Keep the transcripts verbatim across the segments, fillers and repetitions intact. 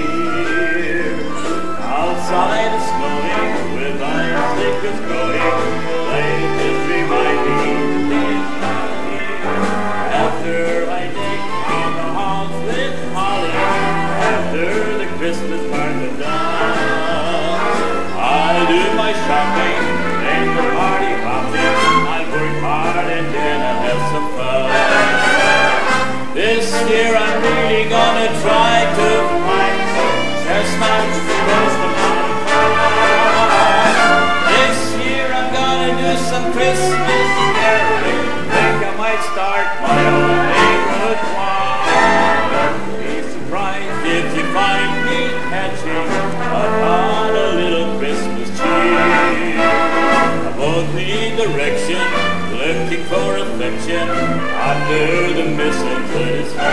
cheer. Outside it's snowing, with icicles growing, they just remind me to be here. After I dig in the house with holly, after the Christmas party is done, I'll do my shopping, make the party hopping, I'll work hard and then I'll have some fun. This year I'm really gonna try to find some chestnuts to roast them on a fire. This year I'm gonna do some Christmas caroling, think I might start my own neighborhood choir. Be surprised if you find me catching upon a little Christmas cheer. I won't need direction, looking for affection under the mistletoe is here.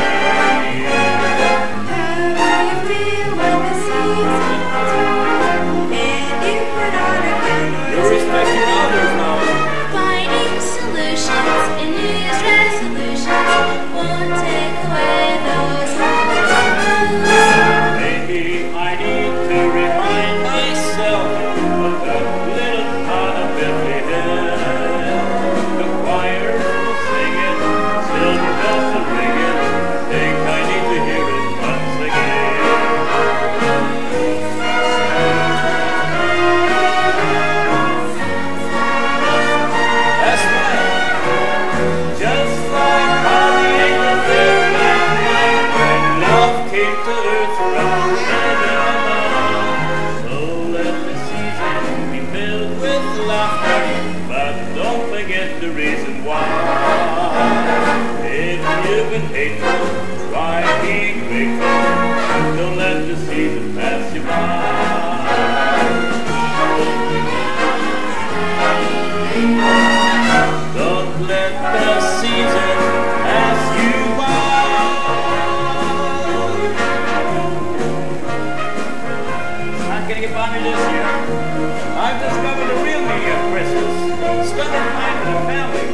How do you feel when the season's over and you put on a candle? You're respecting others now. Finding solutions in New Year's resolutions won't take away those blues. Maybe I need to remind myself of that little town of Bethlehem. The choir is singing, silver bells are ringing. Think I need to hear it once again. That's right. Just like Holly and the Fair Black Night, when love came to earth from heaven. So let the season be filled with laughter, but don't forget the reason why. If you've been hateful, try being grateful. Don't let the season pass you by. Don't let the season pass you by. Not gonna get by me this year. I've discovered the real meaning of Christmas. Spending time with the family.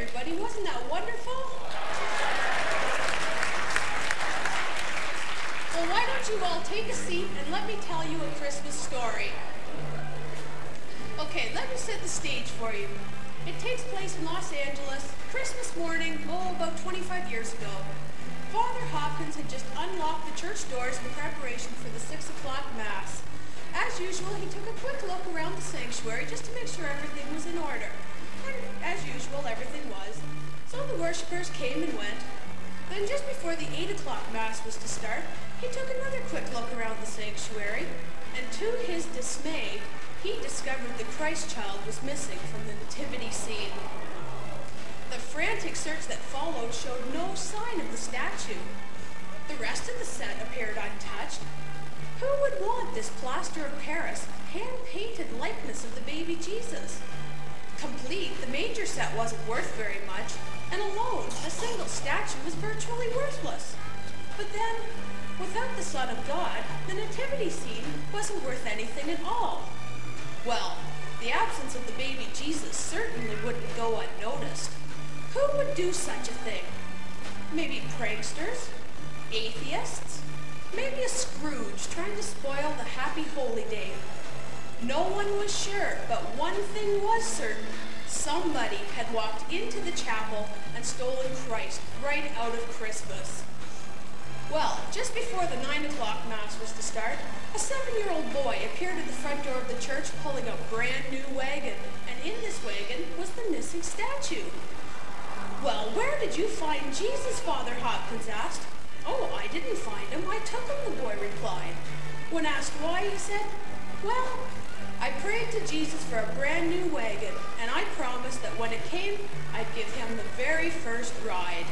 everybody. Wasn't that wonderful? Well, why don't you all take a seat and let me tell you a Christmas story. Okay, let me set the stage for you. It takes place in Los Angeles, Christmas morning, oh, about twenty-five years ago. Father Hopkins had just unlocked the church doors in preparation for the six o'clock Mass. As usual, he took a quick look around the sanctuary just to make sure everything was in order. And as usual, everything was. So the worshippers came and went. Then just before the eight o'clock Mass was to start, he took another quick look around the sanctuary, and to his dismay, he discovered the Christ child was missing from the nativity scene. The frantic search that followed showed no sign of the statue. The rest of the set appeared untouched. Who would want this plaster of Paris, hand-painted likeness of the baby Jesus? Complete, the manger set wasn't worth very much, and alone, the single statue was virtually worthless. But then, without the Son of God, the nativity scene wasn't worth anything at all. Well, the absence of the baby Jesus certainly wouldn't go unnoticed. Who would do such a thing? Maybe pranksters? Atheists? Maybe a Scrooge trying to spoil the happy holy day. No one was sure, but one thing was certain. Somebody had walked into the chapel and stolen Christ right out of Christmas. Well, just before the nine o'clock Mass was to start, a seven-year-old boy appeared at the front door of the church pulling a brand new wagon, and in this wagon was the missing statue. Well, where did you find Jesus, Father Hopkins asked. Oh, I didn't find him, I took him, the boy replied. When asked why, he said, well, I prayed to Jesus for a brand new wagon, and I promised that when it came, I'd give him the very first ride.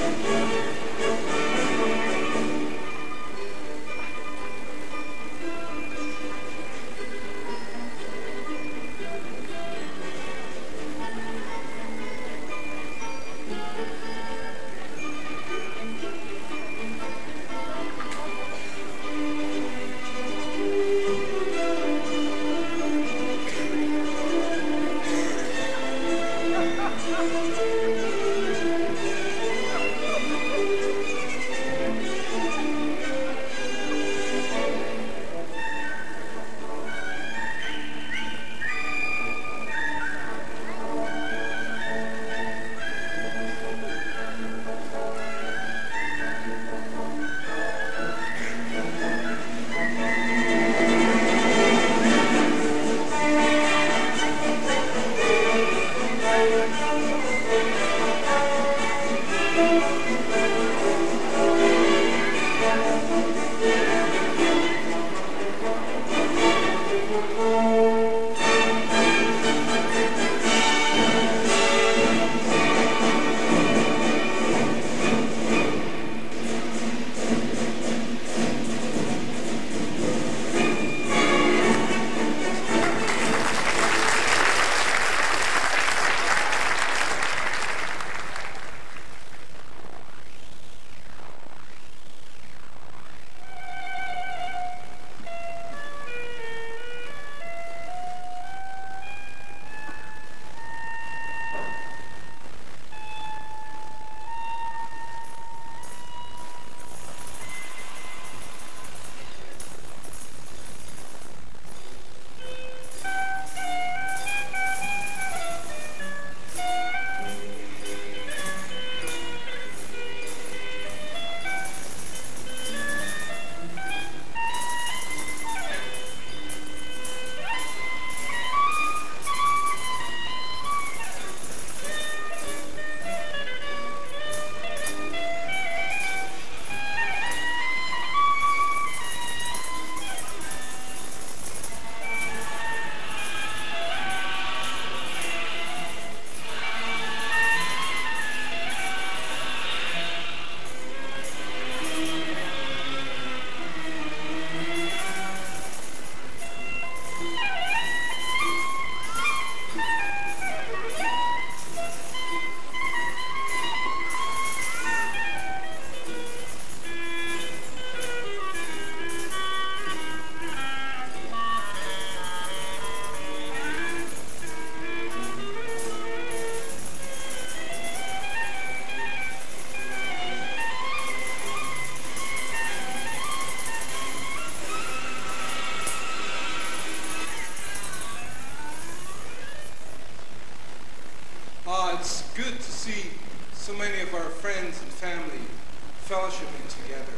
It's good to see so many of our friends and family fellowshipping together.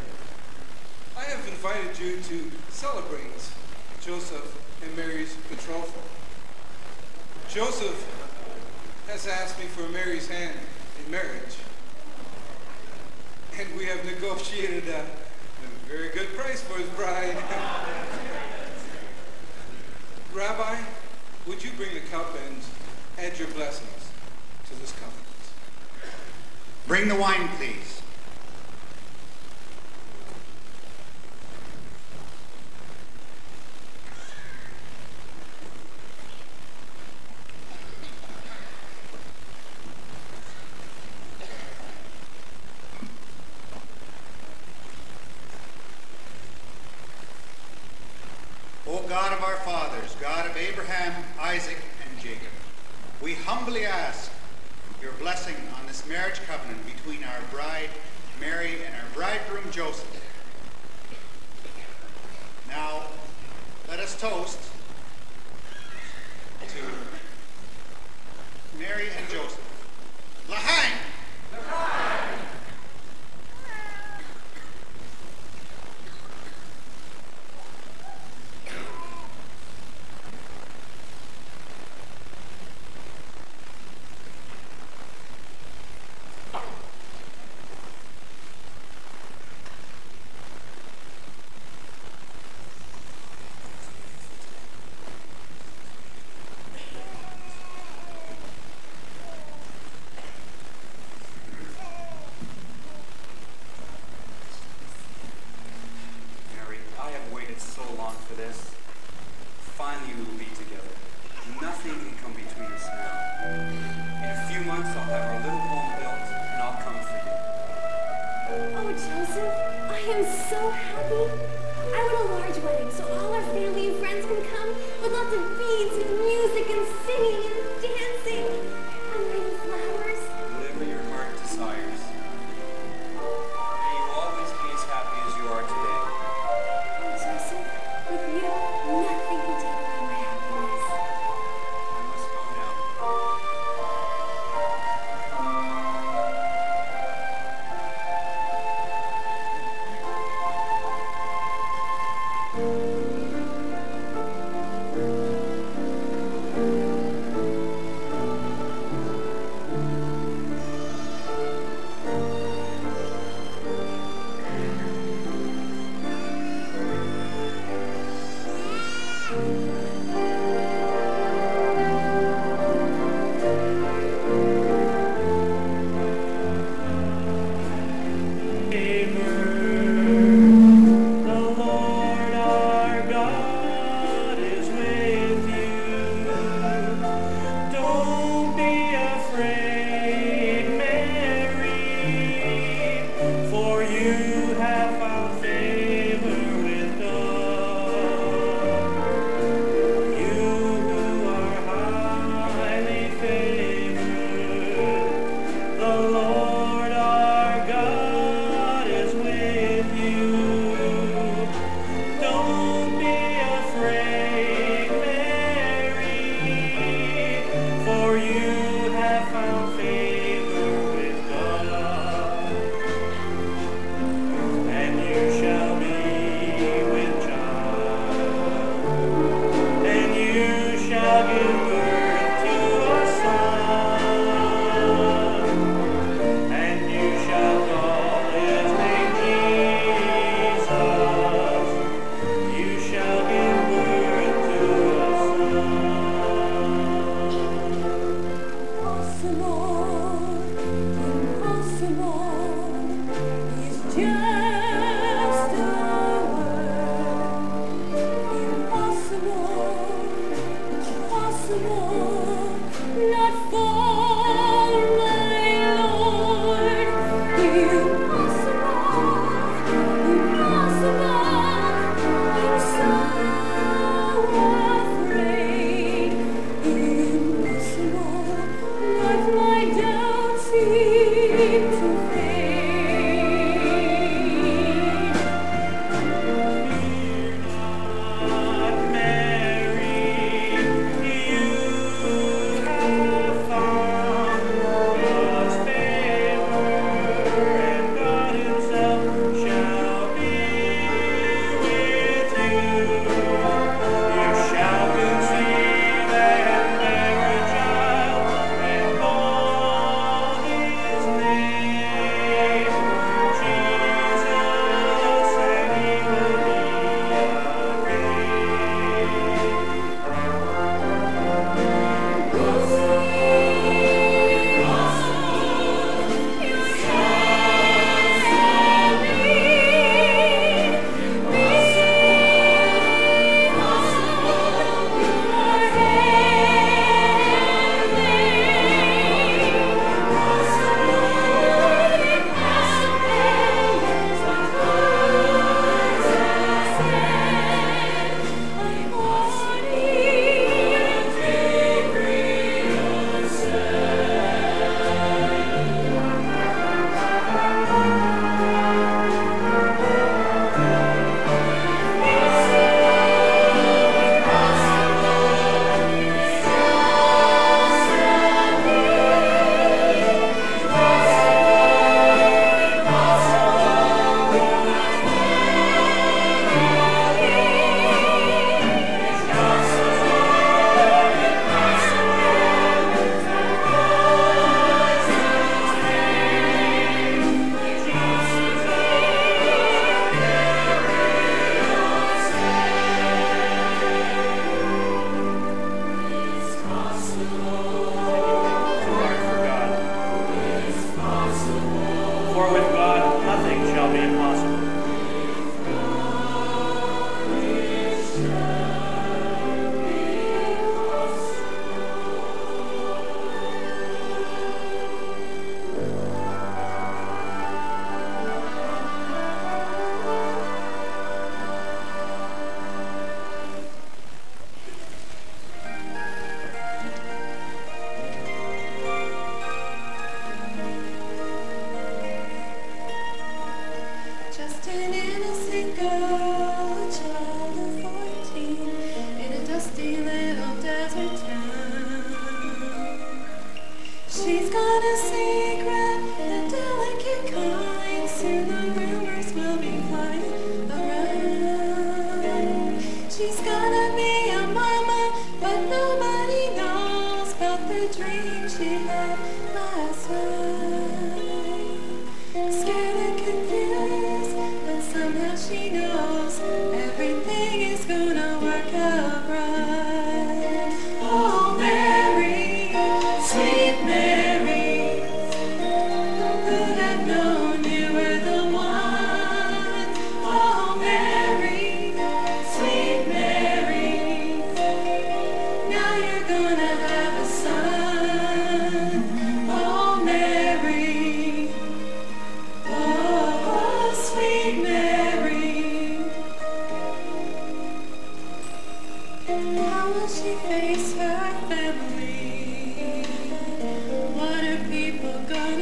I have invited you to celebrate Joseph and Mary's betrothal. Joseph has asked me for Mary's hand in marriage, and we have negotiated a, a very good price for his bride. Rabbi, would you bring the cup and add your blessings to this covenant? Bring the wine, please. O God of our fathers, God of Abraham, Isaac, and Jacob, we humbly ask your blessing on this marriage covenant between our bride, Mary, and our bridegroom, Joseph. Now, let us toast to Mary and Joseph. L'chaim! L'chaim! months, I'll have our little home built, and I'll come for you. Oh, Joseph, I am so happy. I want a large wedding so all our family and friends can come with lots of beads and music and singing and dancing and maybe flowers. Whatever your heart desires. May you always be as happy as you are today. Oh, Joseph, with you, nothing can take away my happiness. I must go now.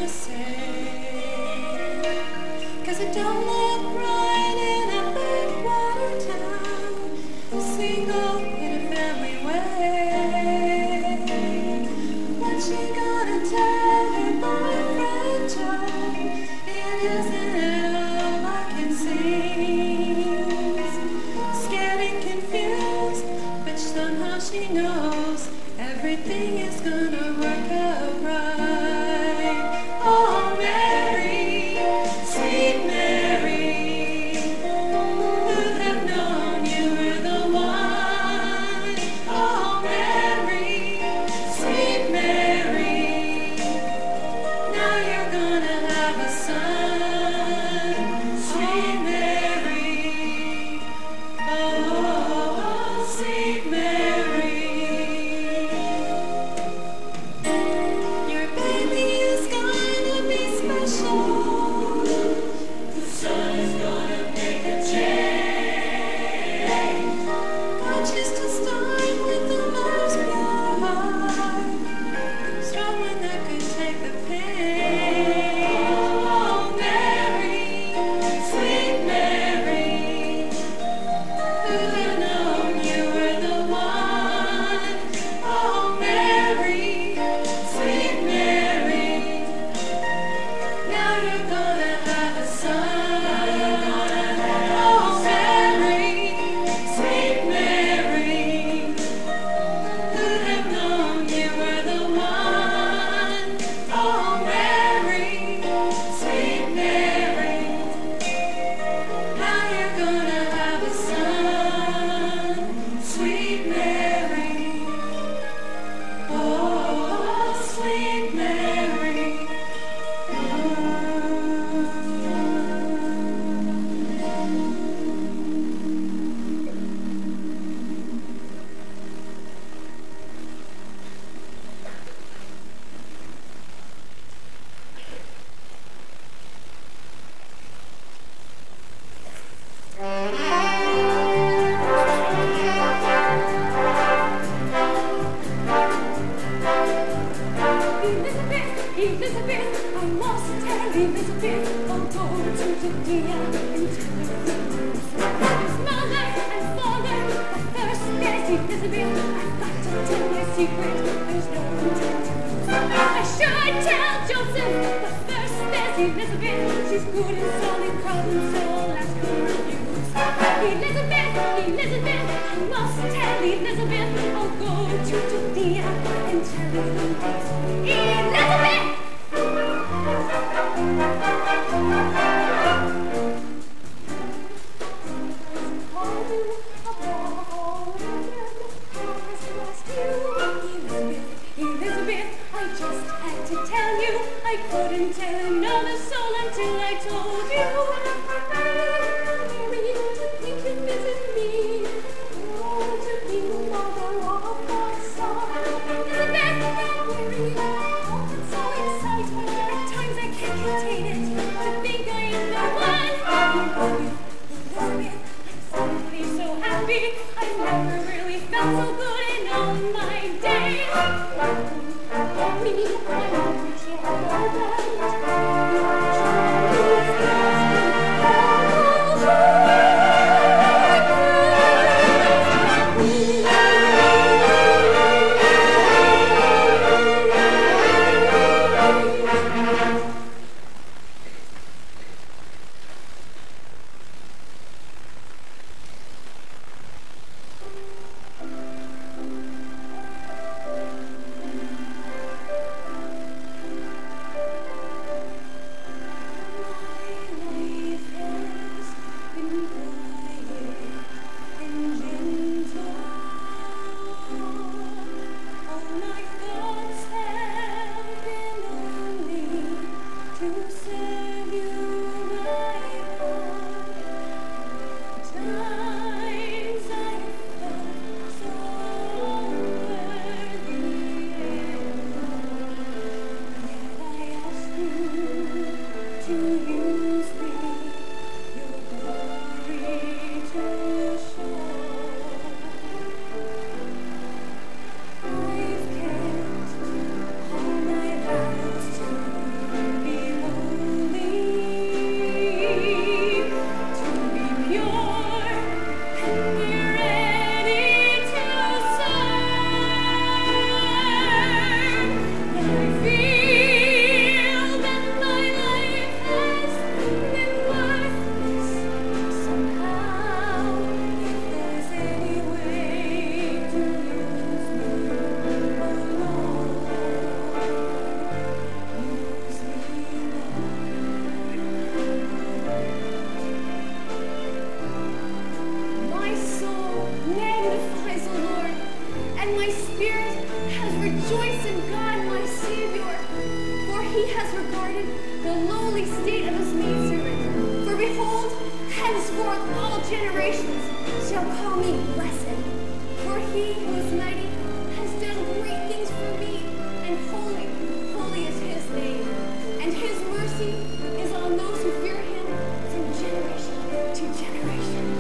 say. 'Cause it don't look right in a big water town, single in a family way. What's she gonna tell her boyfriend Joe? It isn't at all like it seems. Scared and confused, but somehow she knows everything is gonna work out right. Oh, Mary, sweet Mary, who'd have known you were the one? Oh, Mary, sweet Mary, now you're gonna have a son, sweet Mary. Oh, sweet Mary. Your baby is gonna be special. The sun is gonna make a change. Not just to start with the most pure heart, strong one that could take the pain. Oh, Mary, sweet Mary, who'd have known you were the one? Oh, Mary, sweet Mary, now you're gonna have a son. Oh, Mary, sweet Mary, who'd have known you were the one? Oh, Mary, sweet Mary, now you're gonna have a son, sweet Mary. Oh, sweet Mary. Elizabeth, Elizabeth, I must tell Elizabeth, I'll go to Judea and tell her the news. His mother and father, but first there's Elizabeth. I've got to tell my secret, there's no time to lose. I should tell Joseph, but first there's Elizabeth. She's good and solid problem, so I'll ask her reviews. Elizabeth, Elizabeth, I must tell Elizabeth, I'll go to Judea and tell her the news. Elizabeth! Elizabeth, I just had to tell you, I couldn't tell another soul until I told you. Mary, you can visit me. Oh, to be the mother of my son. Elizabeth, Mary, oh, I'm so excited. At times I can't contain it. To think I am the one. Elizabeth, I'm suddenly so happy. I've never really felt so good in all my days. Me, I'm rich and has regarded the lowly state of his maidservant. For behold, henceforth all generations shall call me blessed. For he who is mighty has done great things for me, and holy, holy is his name. And his mercy is on those who fear him from generation to generation.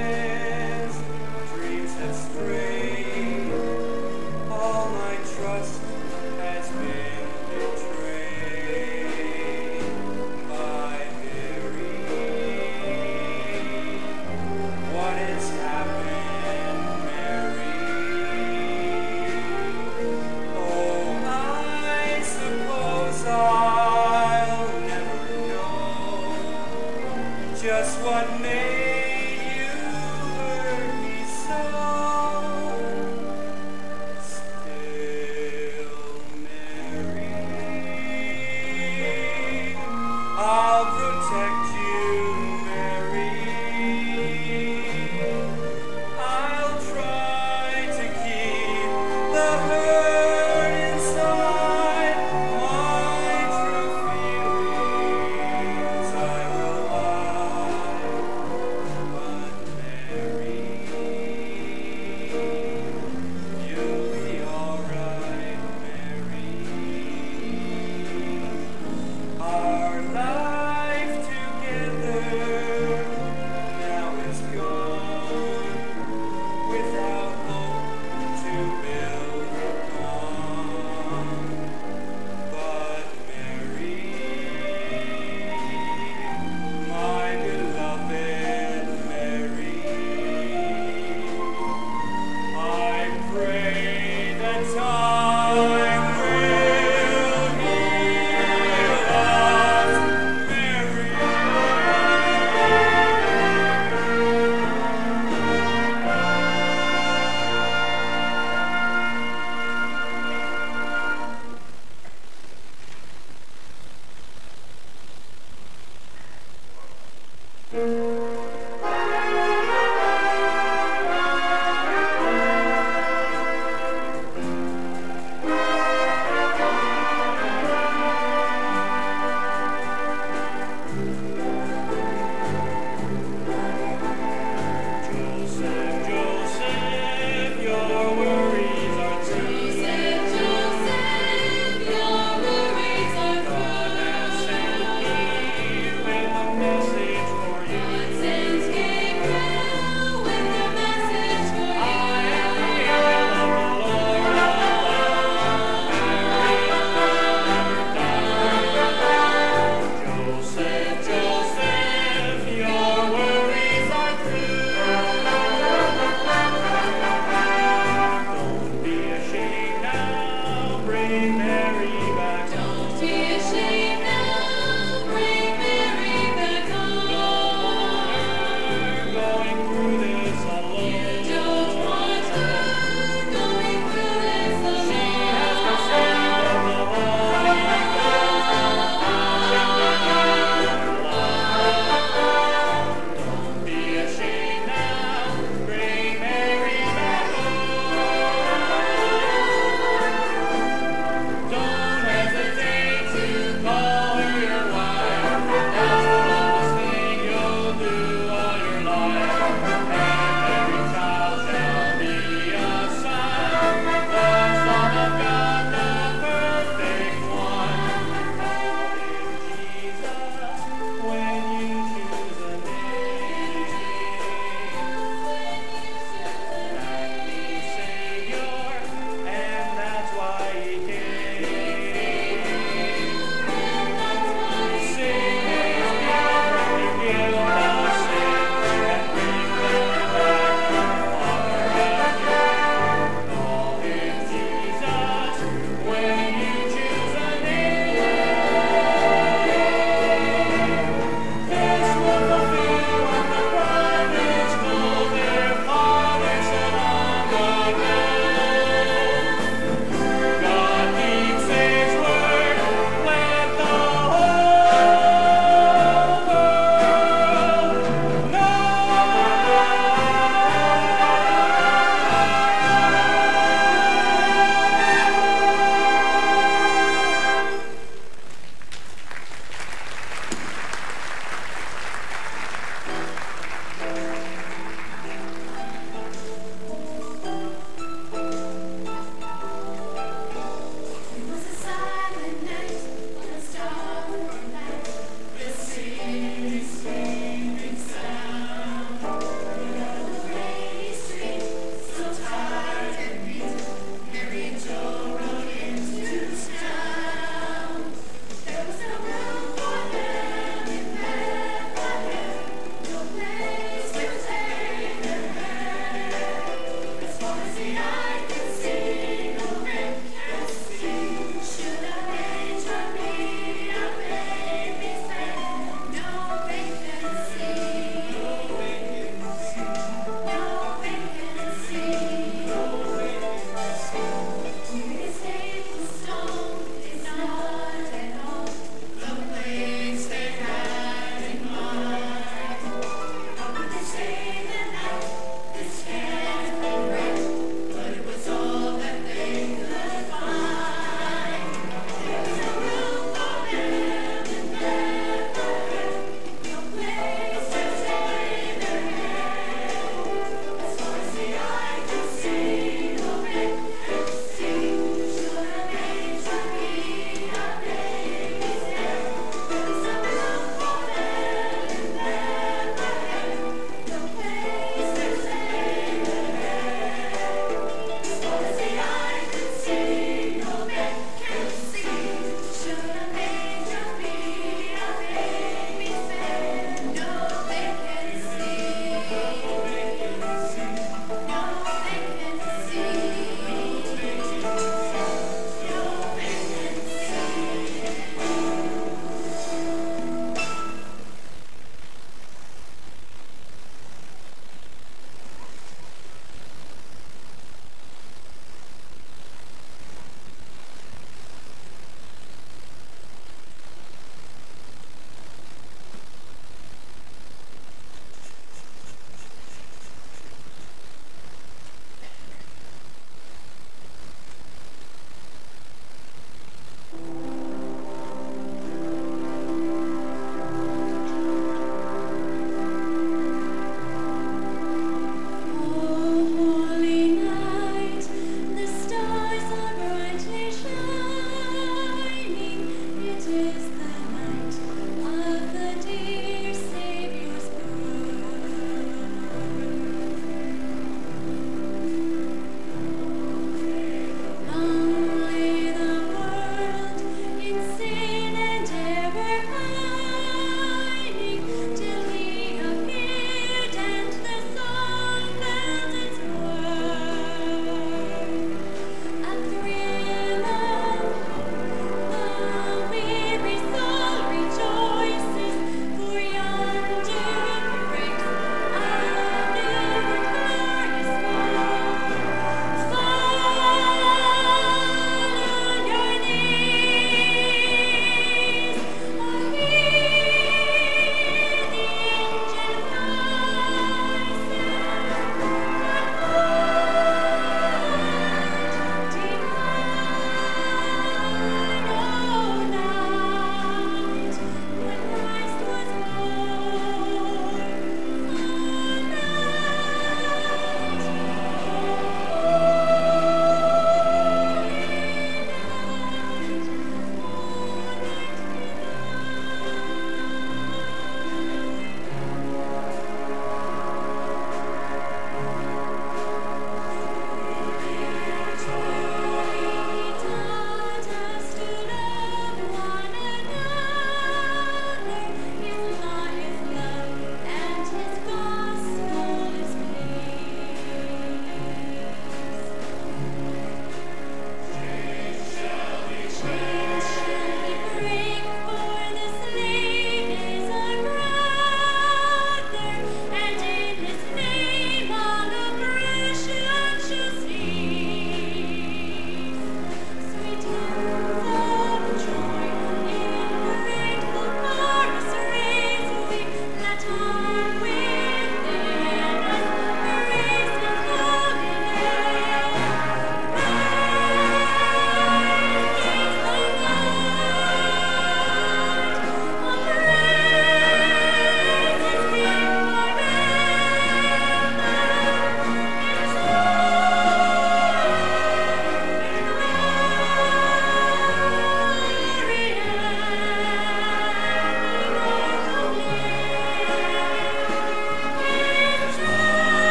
Trust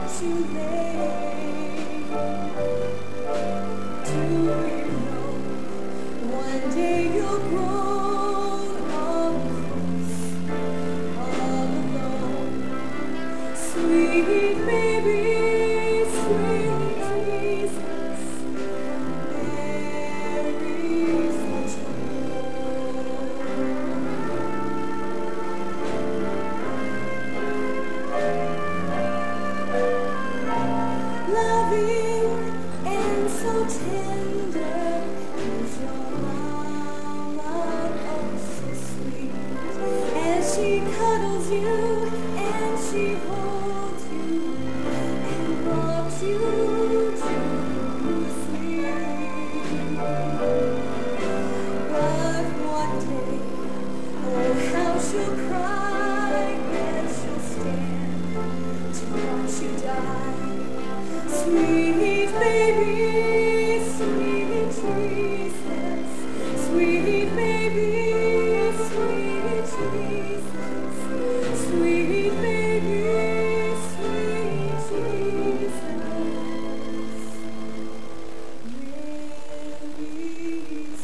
too late to know. One day you'll grow up close, all alone. Sweet baby, sweet Jesus, Mary's the loving and so tender is your mama, oh so sweet, as she cuddles you and she holds you and rocks you to sleep. But one day, oh how she'll cry as she'll stand to watch you die. Sweet baby, sweet Jesus, sweet baby, sweet Jesus, sweet baby, sweet Jesus, Mary's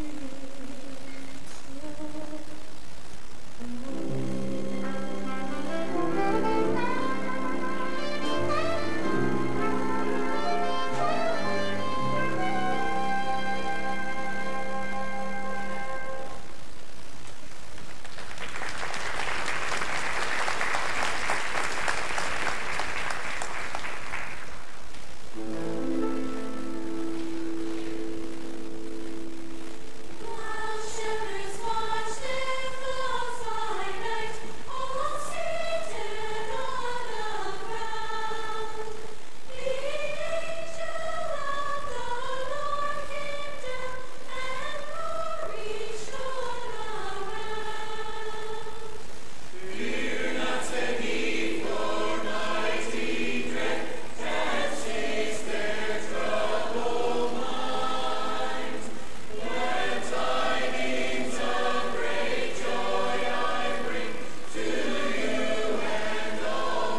While shepherds watch their flocks by night, all seated on the ground, the angel of the Lord came down, and glory shone around. Fear not, said he, for mighty dread hath chased their troubled minds. Glad tidings of great joy I bring to you and all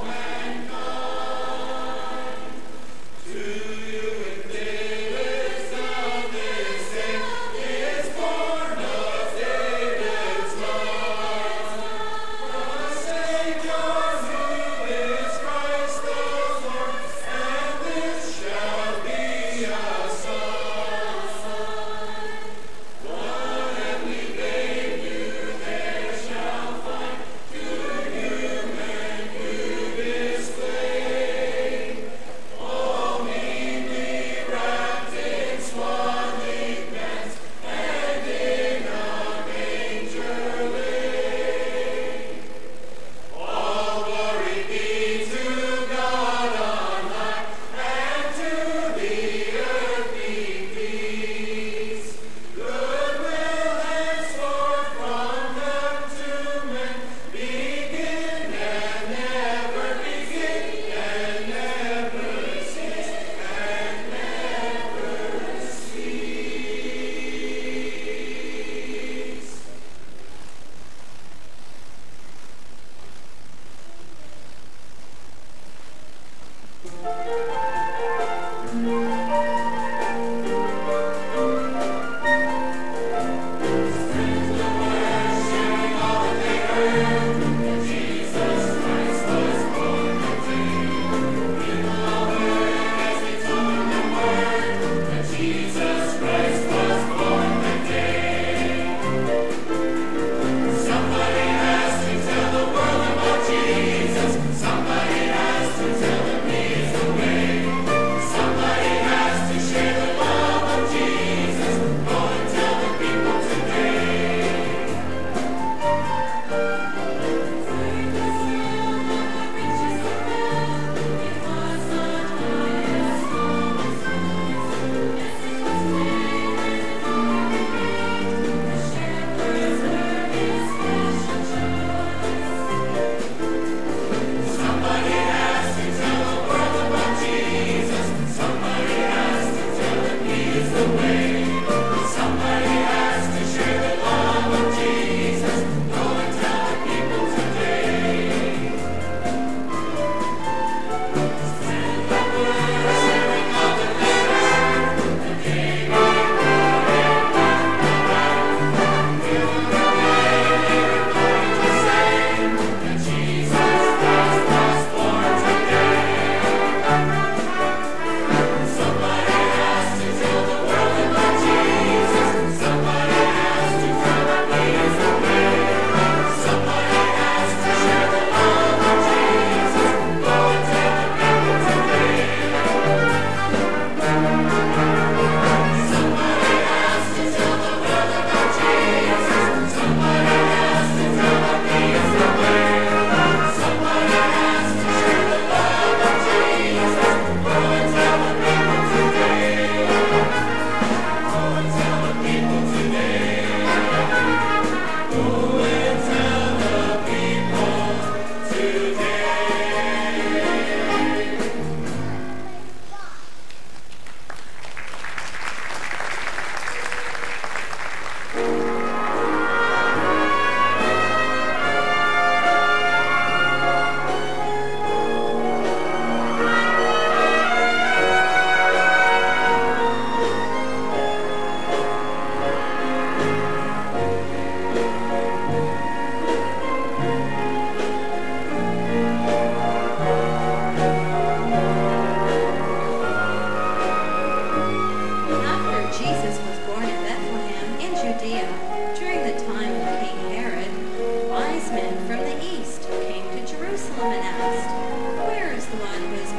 mankind. To you in David's town this day is born of David's line the Savior who is Christ the Lord, and this shall be a sign. What heavenly babe you there shall find, good human you display, all meanly wrapped in swaddling bands, and in a manger laid. All glory be to God on high, and to the earth be peace. Goodwill henceforth from them to men, begin and never begin, and never cease, and never cease. Jesus Christ was born the day. Somebody has to tell the world about Jesus. Somebody has to tell them He is the way.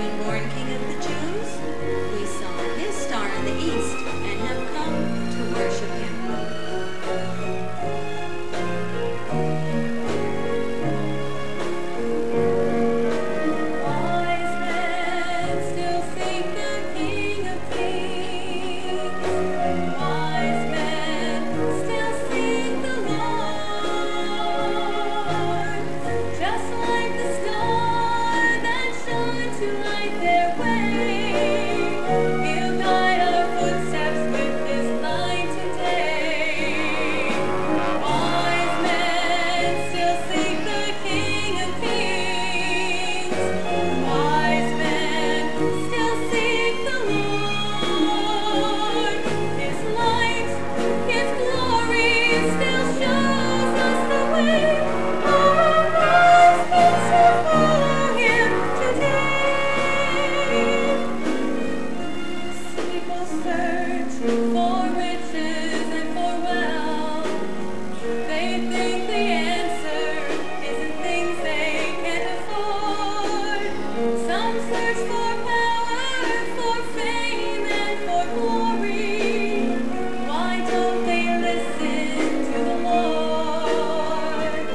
born King of the Jews? We saw his star in the east and have come to worship him. Wise men still seek the King of Kings. Wise men still seek the Lord. Just like the star that shone to light their way, He'll guide our footsteps with His light today. Wise men still seek the King of Kings. Wise men still seek the Lord. His light, His glory still shows us the way. All eyes can still follow Him today. People search for riches and for wealth. They think the answer is in things they can't afford. Some search for power, for fame, and for glory. Why don't they listen to the Lord?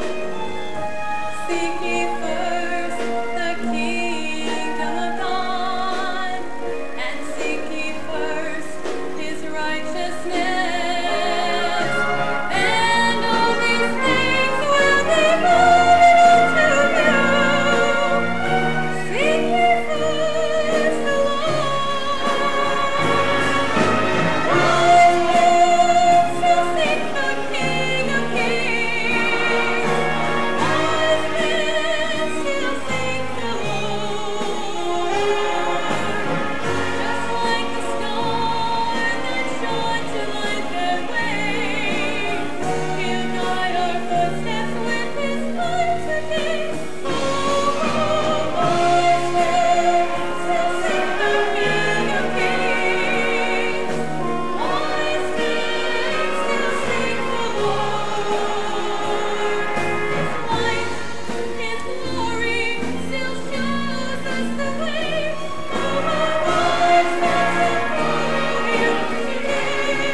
Seek ye first the kingdom of God, and seek ye first His righteousness, and all these things will be added unto you. Seek ye first the Lord. Still seek the King of Kings. Wise men still seek the Lord. Just like the star that shone to light their way, He'll guide our footsteps with His light today. Oh, wise men still seek the King of Kings. Wise men still seek the Lord. His light, His glory still shows us the way. Oh, wise men still follow Him today.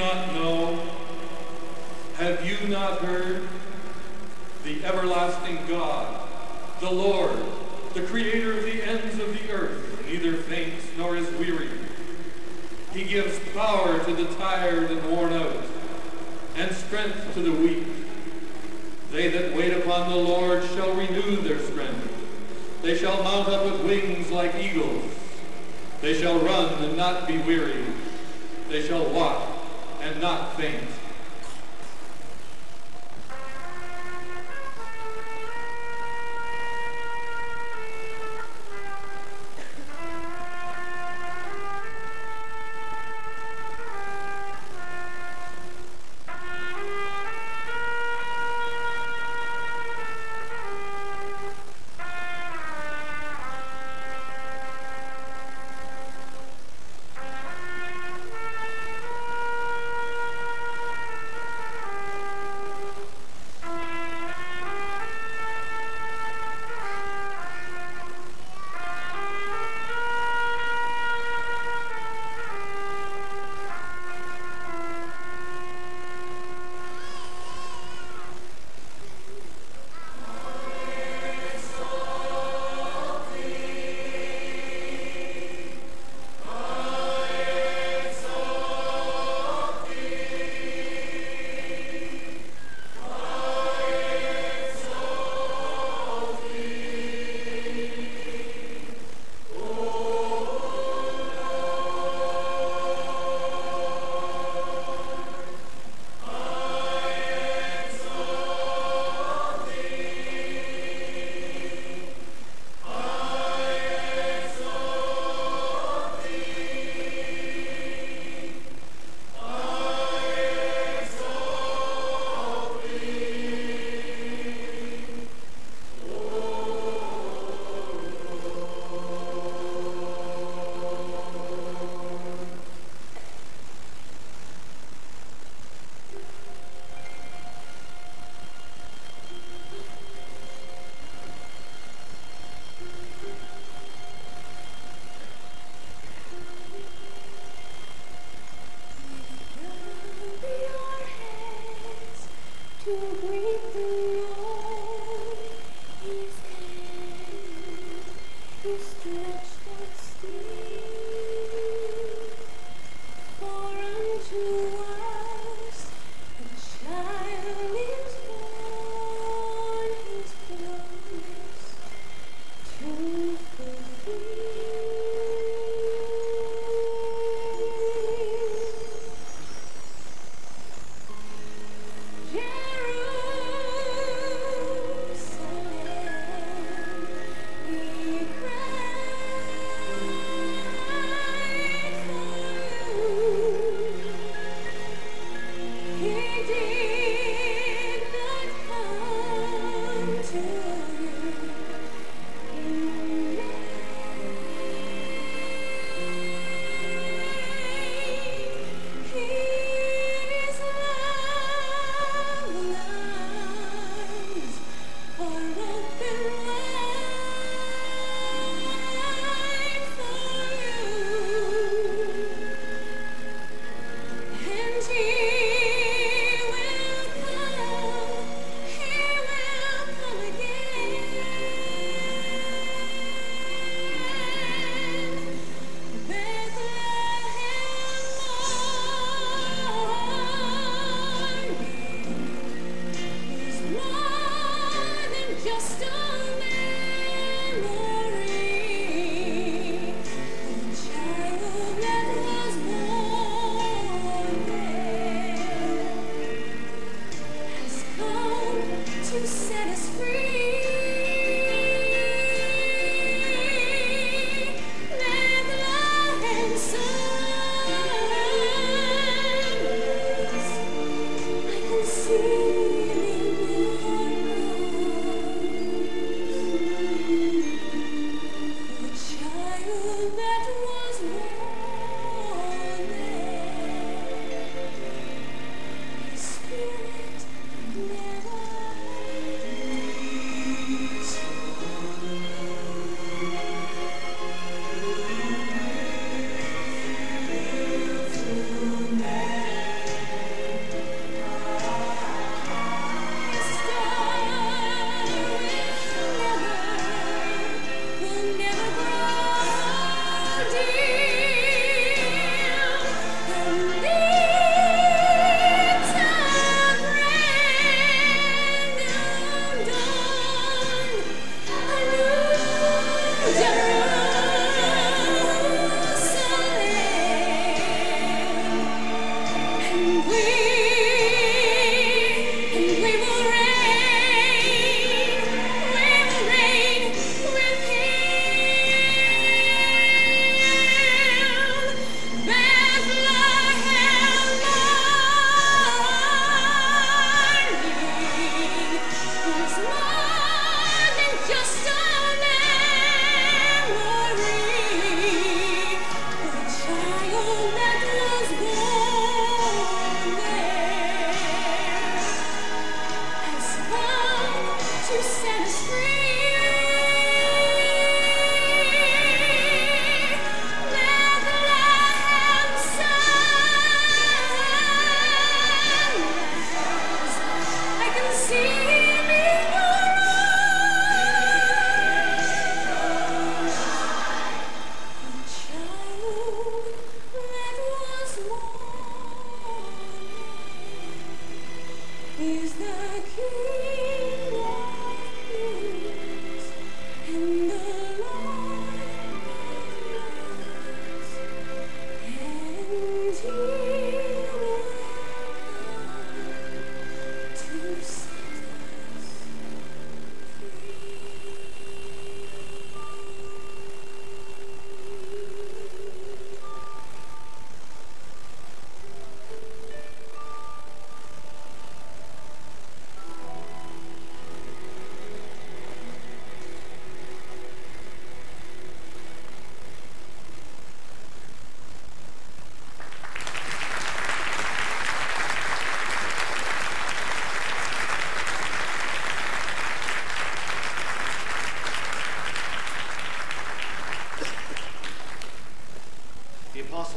not know? Have you not heard? The everlasting God, the Lord, the creator of the ends of the earth, neither faints nor is weary. He gives power to the tired and worn out, and strength to the weak. They that wait upon the Lord shall renew their strength. They shall mount up with wings like eagles. They shall run and not be weary. They shall walk and not faint.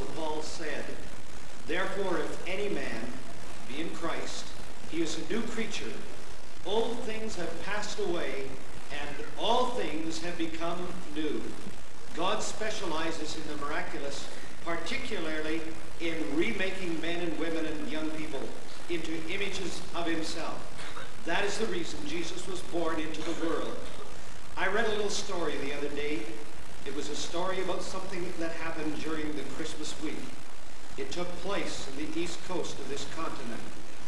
Apostle Paul said, "Therefore, if any man be in Christ, he is a new creature. Old things have passed away, and all things have become new." God specializes in the miraculous, particularly in remaking men and women and young people into images of himself. That is the reason Jesus was born into the world. I read a little story the other day. It was a story about something that happened during the Christmas week. It took place on the east coast of this continent.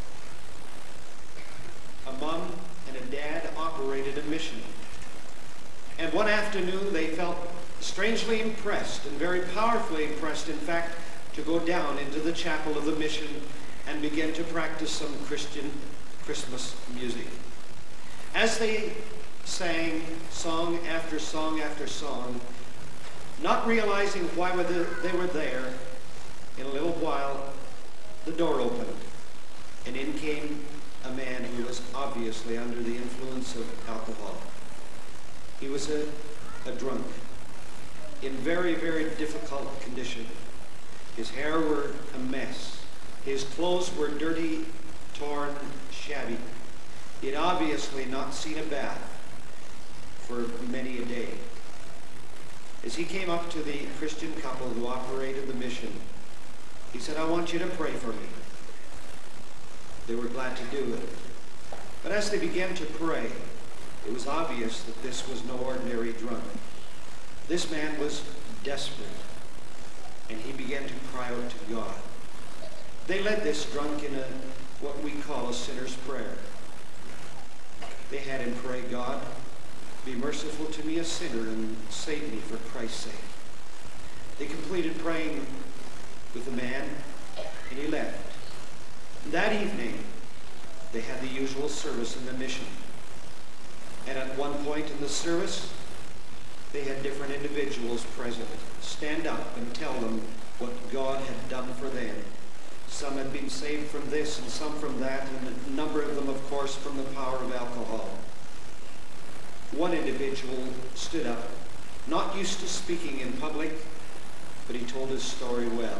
A mom and a dad operated a mission. And one afternoon they felt strangely impressed, and very powerfully impressed, in fact, to go down into the chapel of the mission and begin to practice some Christian Christmas music. As they sang song after song after song, not realizing why they were there, in a little while the door opened, and in came a man who was obviously under the influence of alcohol. He was a, a drunk, in very, very difficult condition. His hair were a mess. His clothes were dirty, torn, shabby. He had obviously not seen a bath for many a day. As he came up to the Christian couple who operated the mission, he said, "I want you to pray for me." They were glad to do it. But as they began to pray, it was obvious that this was no ordinary drunk. This man was desperate, and he began to cry out to God. They led this drunk in a what we call a sinner's prayer. They had him pray, "God, be merciful to me, a sinner, and save me for Christ's sake." They completed praying with the man, and he left. That evening, they had the usual service in the mission. And at one point in the service, they had different individuals present stand up and tell them what God had done for them. Some had been saved from this and some from that, and a number of them, of course, from the power of alcohol. One individual stood up, not used to speaking in public, but he told his story well.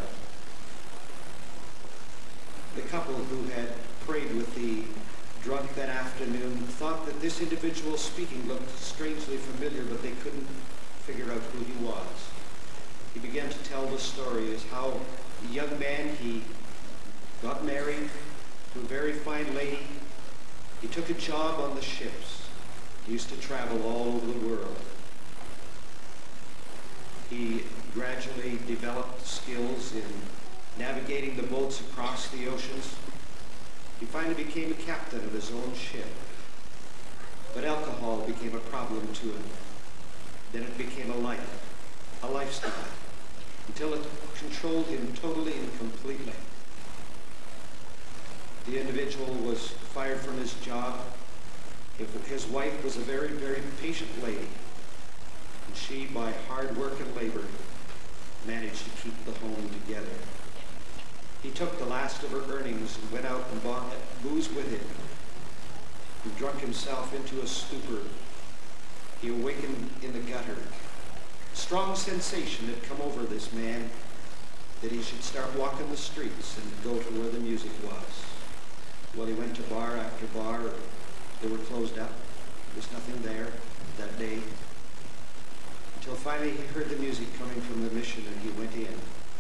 The couple who had prayed with the drunk that afternoon thought that this individual speaking looked strangely familiar, but they couldn't figure out who he was. He began to tell the story as how a young man, he got married to a very fine lady. He took a job on the ships. He used to travel all over the world. He gradually developed skills in navigating the boats across the oceans. He finally became a captain of his own ship. But alcohol became a problem to him. Then it became a life, a lifestyle, until it controlled him totally and completely. The individual was fired from his job. His wife was a very, very patient lady. And she, by hard work and labor, managed to keep the home together. He took the last of her earnings and went out and bought booze with it. He drunk himself into a stupor. He awakened in the gutter. A strong sensation had come over this man that he should start walking the streets and go to where the music was. Well, he went to bar after bar. They were closed up. There was nothing there that day. Until finally he heard the music coming from the mission, and he went in.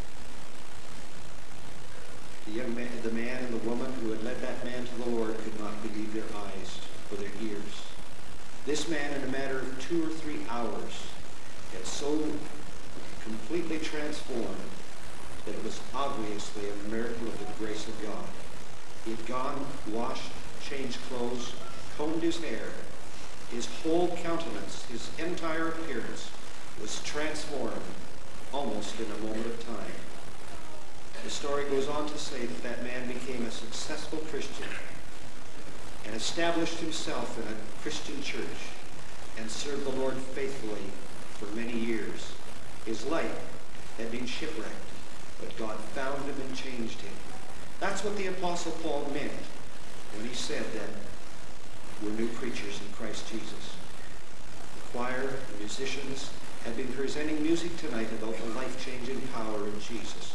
The young man, the man and the woman who had led that man to the Lord could not believe their eyes or their ears. This man, in a matter of two or three hours, had so completely transformed that it was obviously a miracle of the grace of God. He had gone, washed, changed clothes, combed his hair. His whole countenance, his entire appearance was transformed almost in a moment of time. The story goes on to say that that man became a successful Christian and established himself in a Christian church and served the Lord faithfully for many years. His life had been shipwrecked, but God found him and changed him. That's what the Apostle Paul meant when he said that we're new creatures in Christ Jesus. The choir, the musicians have been presenting music tonight about the life-changing power of Jesus.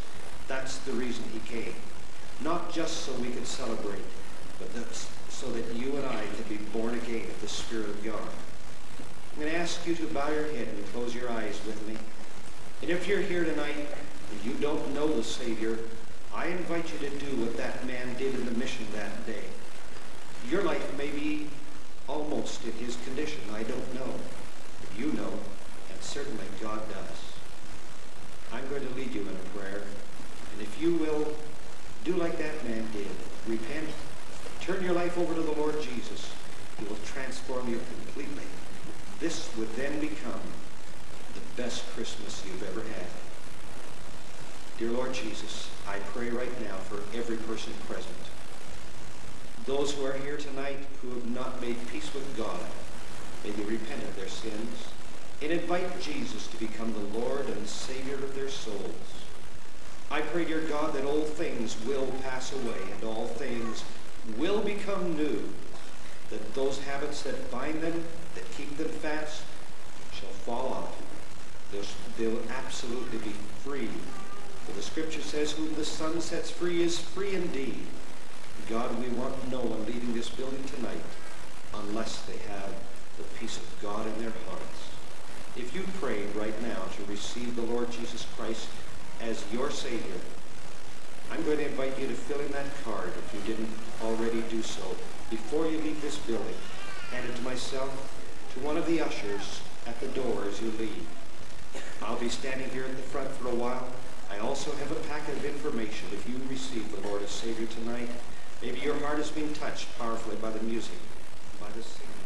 That's the reason he came. Not just so we could celebrate, but that's so that you and I can be born again of the Spirit of God. I'm going to ask you to bow your head and close your eyes with me. And if you're here tonight and you don't know the Savior, I invite you to do what that man did in the mission that day. Your life may be almost in his condition. I don't know. But you know, and certainly God does. I'm going to lead you in a prayer. And if you will, do like that man did. Repent. Turn your life over to the Lord Jesus. He will transform you completely. This would then become the best Christmas you've ever had. Dear Lord Jesus, I pray right now for every person present. Those who are here tonight who have not made peace with God, may they repent of their sins and invite Jesus to become the Lord and Savior of their souls. I pray, dear God, that all things will pass away and all things will become new, that those habits that bind them, that keep them fast, shall fall off. They'll, they'll absolutely be free. For the Scripture says, whom the Son sets free is free indeed. God, we want no one leaving this building tonight unless they have the peace of God in their hearts. If you prayed right now to receive the Lord Jesus Christ as your Savior, I'm going to invite you to fill in that card if you didn't already do so before you leave this building. Hand it to myself, to one of the ushers at the door as you leave. I'll be standing here at the front for a while. I also have a packet of information if you receive the Lord as Savior tonight. Maybe your heart has been touched powerfully by the music, by the singing.